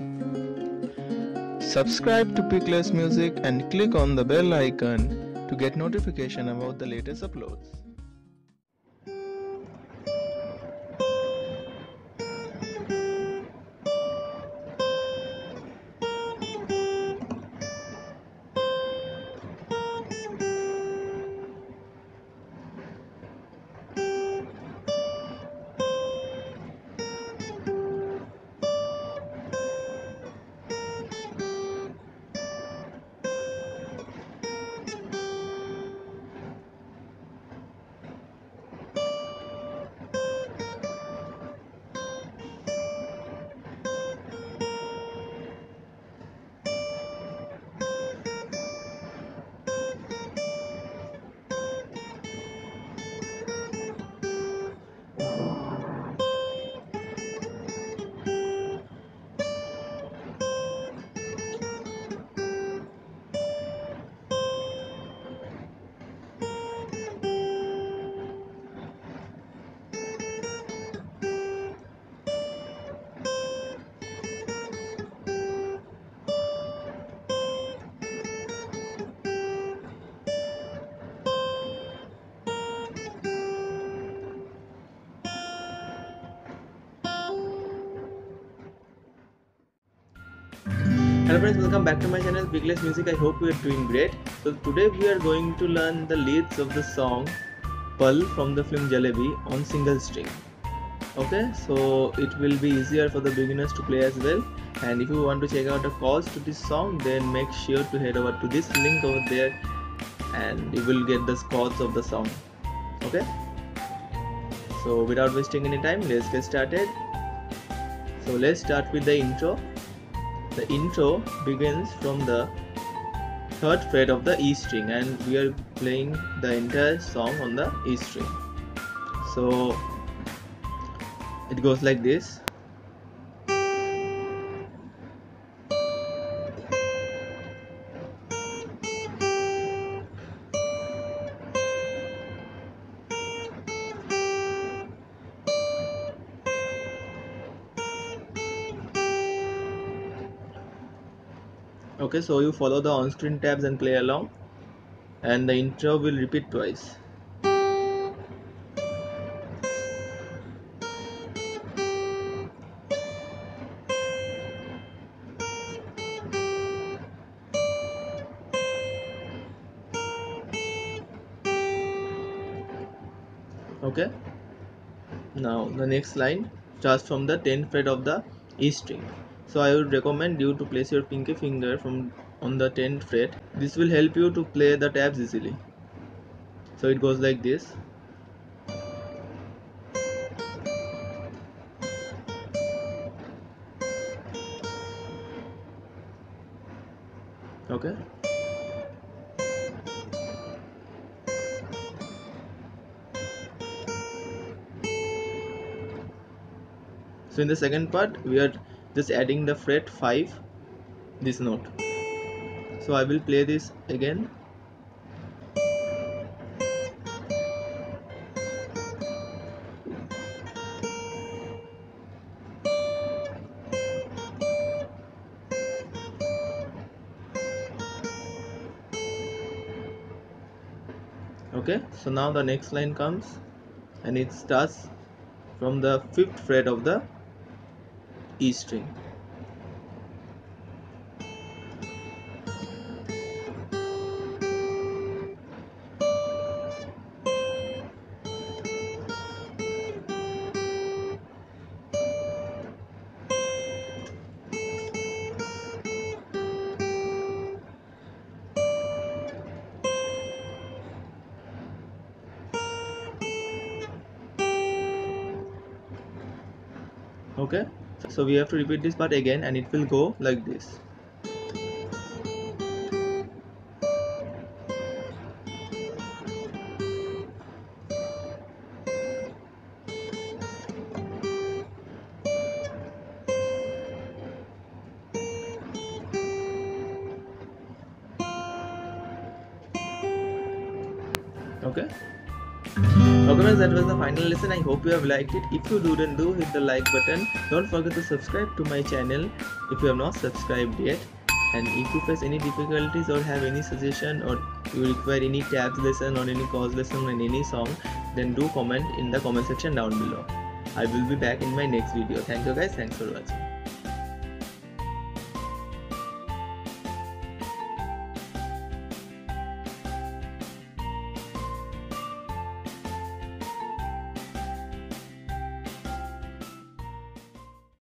Subscribe to Pickless Music and click on the bell icon to get notification about the latest uploads. Hello friends, welcome back to my channel Pickless Music. I hope you are doing great. So today we are going to learn the leads of the song Pal from the film Jalebi on single string. Okay, so it will be easier for the beginners to play as well. And if you want to check out the chords to this song, then make sure to head over to this link over there and you will get the chords of the song. Okay, so without wasting any time, let's get started. So let's start with the intro. The intro begins from the 3rd fret of the E string and we are playing the entire song on the E string. So it goes like this. Okay, so you follow the on-screen tabs and play along, and the intro will repeat twice. Okay, now the next line starts from the 10th fret of the E string. So I would recommend you to place your pinky finger on the 10th fret. This will help you to play the tabs easily. So it goes like this. Okay, so in the second part we are just adding the fret 5, this note. So I will play this again. Okay, so now the next line comes and it starts from the 5th fret of the E string. Okay, so we have to repeat this part again and it will go like this. Okay, Okay guys, that was the final lesson. I hope you have liked it. If you didn't do, hit the like button. Don't forget to subscribe to my channel if you have not subscribed yet. And if you face any difficulties or have any suggestion or you require any tabs lesson or any chords lesson on any song, then do comment in the comment section down below. I will be back in my next video. Thank you guys. Thanks for watching.